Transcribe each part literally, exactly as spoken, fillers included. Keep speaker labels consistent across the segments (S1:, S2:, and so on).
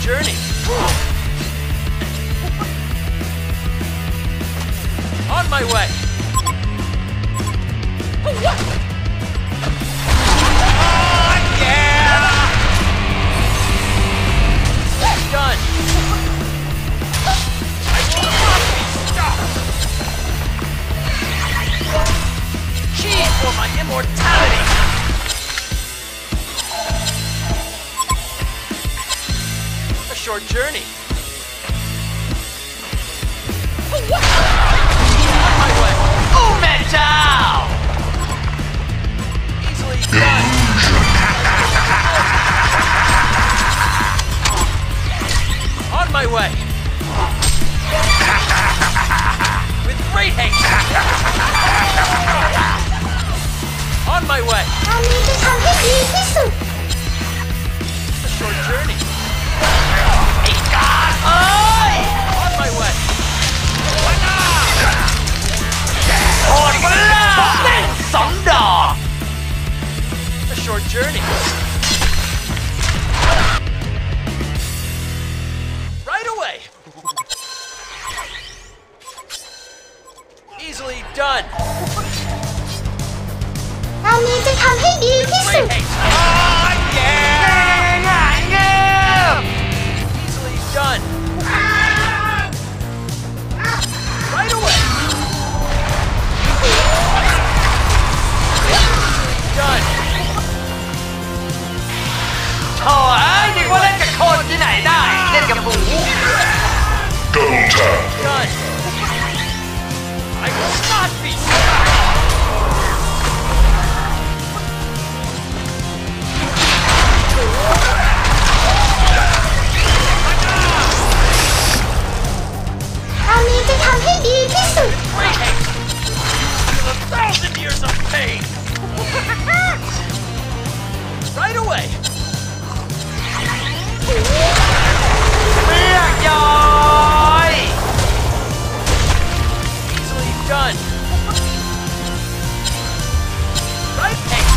S1: journey. On my way. Oh, yeah! Done. I will not be stopped. Chi for my immortality. A short journey. On my way. Oh, metal! Easily done. On my way. With great haste. On my way. A short journey. On my way. A short journey. Right away. Easily done. Great haste. Oh, yeah! Easily done. Right away. Done.
S2: โถ่เอ้ยนึกว่าเล่นกับคนที่ไหนได้เล่นกับหมู
S3: Double tap.
S1: Done. I will not be stopped. Great haste. Feel a thousand years of pain. Right away.
S2: เรียกย้อย
S1: Easily done. Right haste.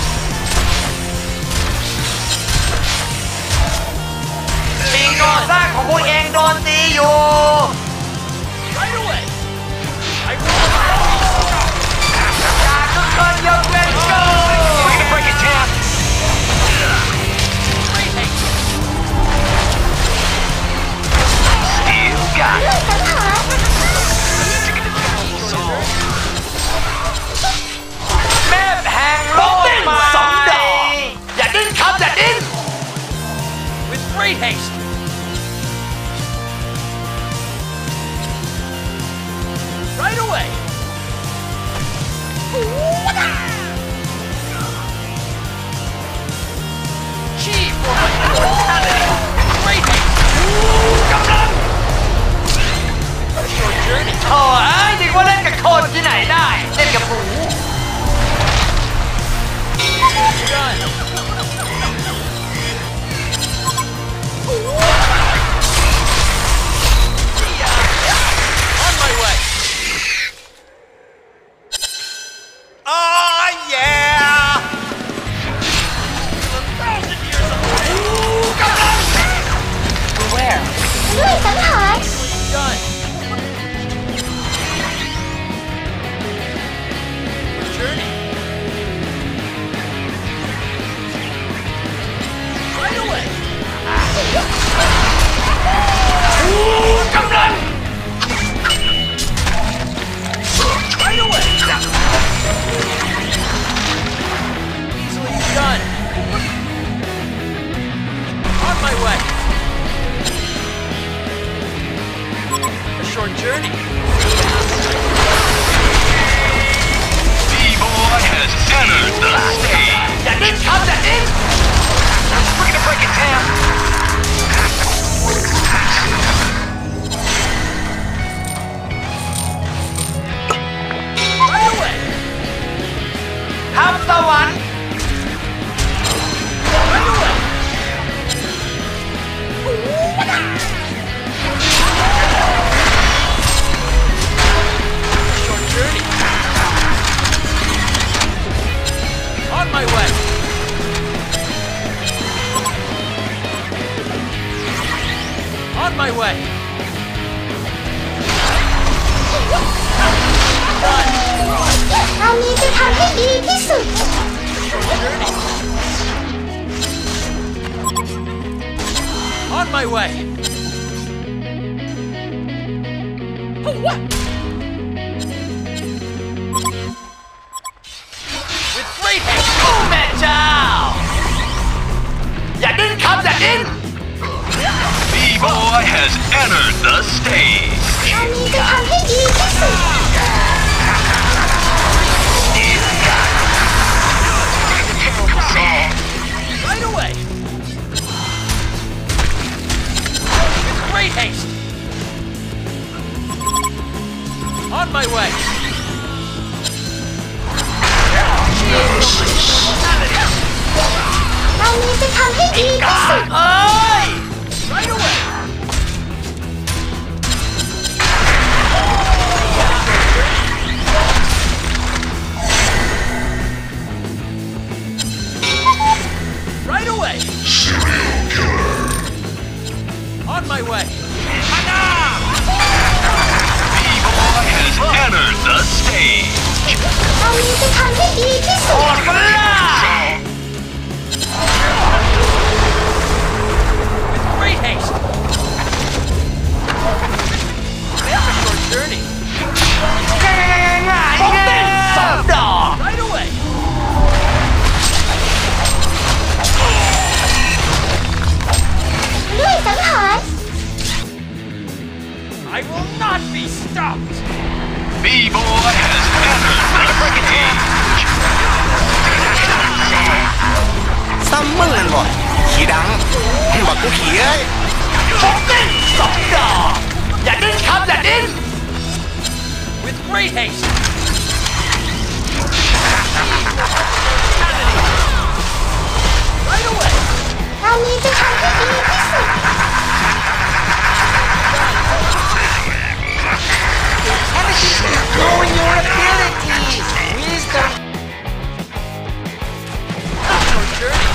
S2: ปีนก่อสร้างของพวกเองโดนตีอยู่
S1: Right away. I will not be stopped.
S2: จากทุกคนยกเว้นกู
S1: Way to break it down. Great haste.
S2: Still got it แม่แห่งโลกใหม่อย่าดิ้นครับอย่าดิ้น
S1: With great haste. Right away. Chi for my immortality. Great haste. A short journey.
S2: โถ่เอ้ยนึกว่าเล่นกับคนที่ไหนได้เล่นกับหมู
S1: Done. On my way. Oh, yeah! A thousand years of pain.
S2: Where?
S1: Done. Journey. Right away.
S2: กำลัง
S1: Right away. Easily done. On my way. A short journey.
S3: D-Boy has entered the stage.
S2: อย่าดิ้นครับอย่าดิ้น We're gonna break it down
S1: Right away.
S2: ทับสวรรค์
S1: Right away. Short journey. On my way.
S2: On my way.
S4: คราวนี้จะทำให้ดีที่สุด
S2: On my way. Oh, what? With great haste. โอ้แม่เจ้า อย่าดิ้นครับอย่าดิ้น
S3: B-Boy has entered the stage.
S4: คราวนี้จะทำให้ดีที่สุด
S2: Right away. With great haste. On my way.
S4: คราวนี้จะทำให้ดีที่สุด
S2: เอ้ย Right away. Right away.
S3: Serial killer.
S2: On my way.
S3: B-Boy has entered the stage.
S4: คราวนี้จะทำให้ดีที่สุด
S2: With great haste. That's a short journey. Right away.
S4: ด้วยสังหาร
S2: I will not be stopped.
S3: B-Boy has entered the stage.
S5: ซ้ำมือนบ่ขี้ดังบอกกูขี้เอ้ย
S2: ผมดิ้นสองดอกอย่าดิ้นครับอย่าดิ้น With great haste. Right away.
S4: คราวนี้จะทำให้ดีที่สุด
S5: Knowing your abilities wisdom
S2: Short journey.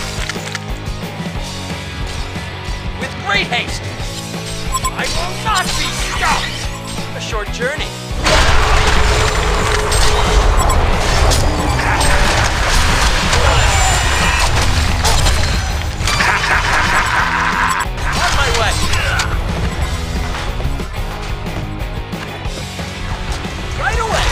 S2: With great haste. I will not be stopped. A short journey. On my way. Right away.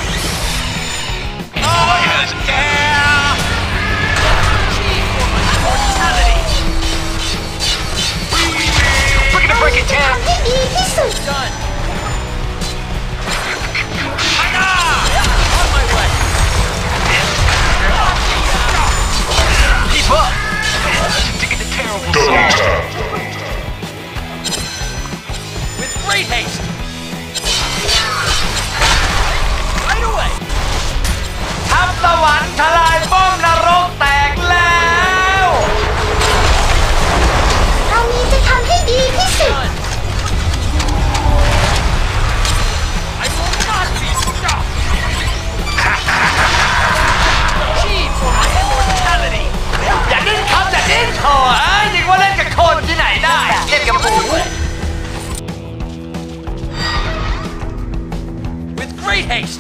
S3: B-Boy has entered.
S2: Achieve for my immortality.
S3: We're gonna break it
S4: จะ
S3: down.
S4: ทำให้ดีที่สุด
S2: Done. On my way.
S3: Keep up. Taking the terrible
S1: Double
S3: song.
S1: tap.
S2: With great haste. Right away. ทัพสวรรค์ทลายป้อมนรกแตกแล้ว
S4: คราวนี้จะทำให้ดีที่สุด
S2: Done. I will not be stopped. Achieve for my immortality. อย่าดิ้นครับอย่าดิ้นโถ่เอ้ยนึกว่าเล่นกับคนที่ไหนได้เล่นกับหมู With great haste.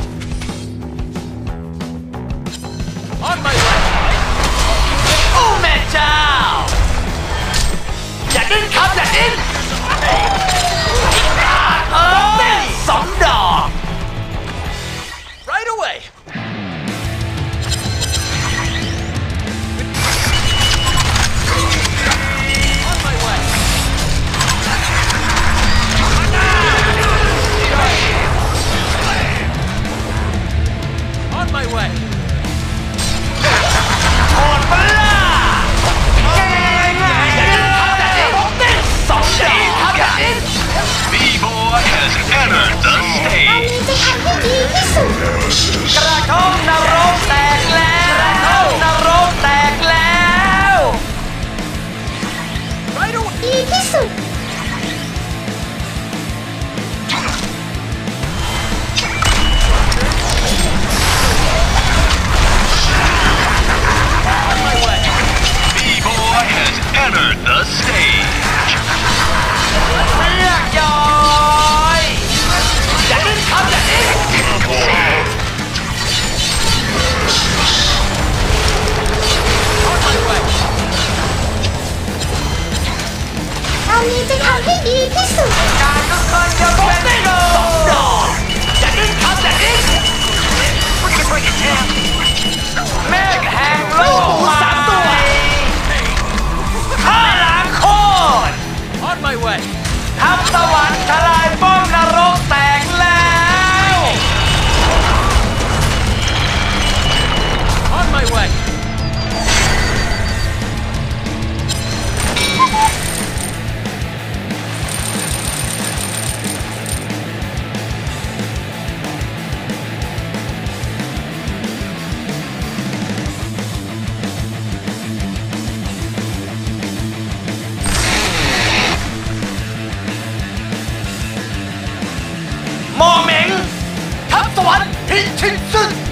S2: On my way. โอ้แม่เจ้า อย่าดิ้นครับอย่าดิ้นเอ้ยสองดอก Right away. On my way. On my way. อ่อนปะล่ะอย่าดิ้นครับอย่าดิ้นผมดิ้นสองดอกครับอย่าดิ้น
S3: B-Boy has entered the
S4: คราว
S3: stage.
S4: นี้จะทำให้ดีที่สุด
S2: กระทงนรกแตกแล้วกระทงนรกแตกแล้ว Right away.
S4: ดีที่สุด
S2: On my way.
S3: B-Boy has entered the stage.
S2: ให้สิ้นสุด